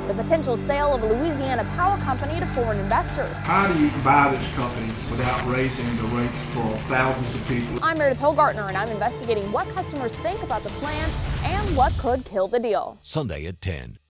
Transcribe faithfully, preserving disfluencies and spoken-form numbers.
the potential sale of a Louisiana power company to foreign investors. How do you buy this company without raising the rates for thousands of people? I'm Meredith Hillgartner, and I'm investigating what customers think about the plan and what could kill the deal. Sunday at ten.